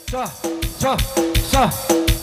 Sah, sah, sah.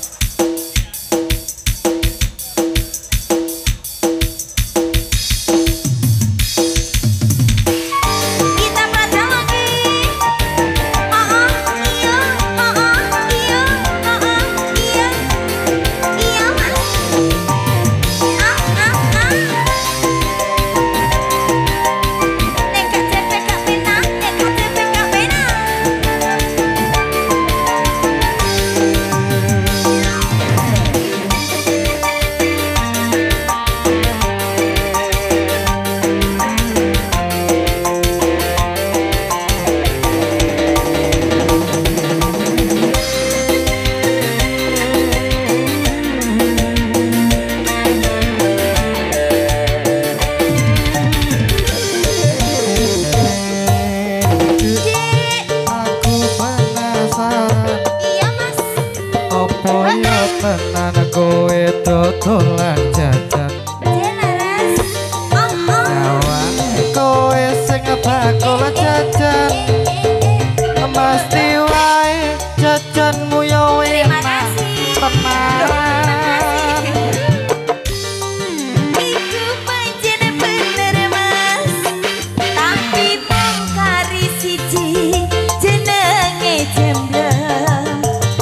Tenan kowe dodolan jajan Jawan kowe sing bakul jajan Mesti wae jajanmu yo enak tenan Iku pancen bener mas Tapi mung kari siji jenenge jemblem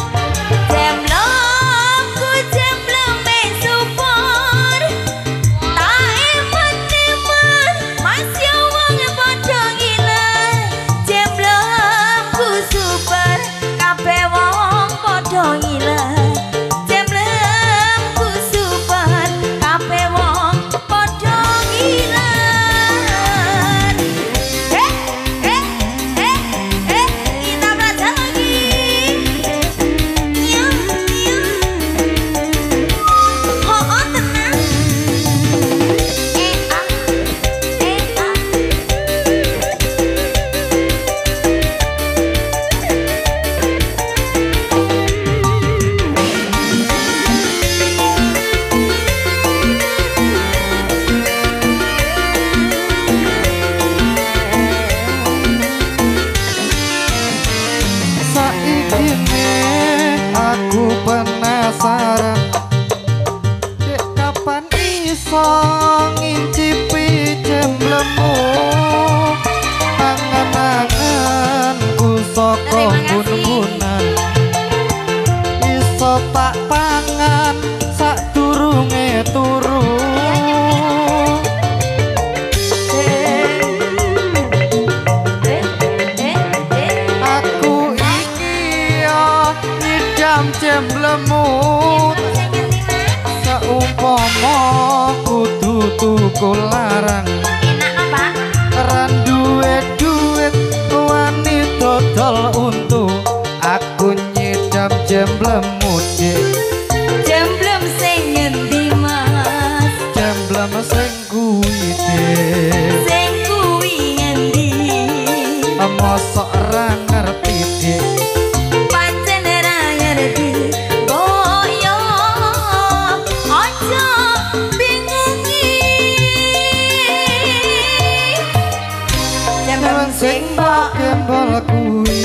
Aku penasaran Dek kapan iso ngincipi jemblemu Angan-anganku saka bun-bunan Iso tak pangan sadurunge turu Jemblemu saumpama kudu tuku larang ran duit wani dodol untu aku nyidam jemblemu dik Jemblem sing ngendi mas jemblem sing kuwi dik Sing kuwi ngendi mosok ra ngerti dik Sing mbok gembol kuwi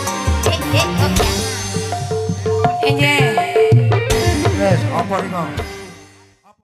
Enje wes apa iki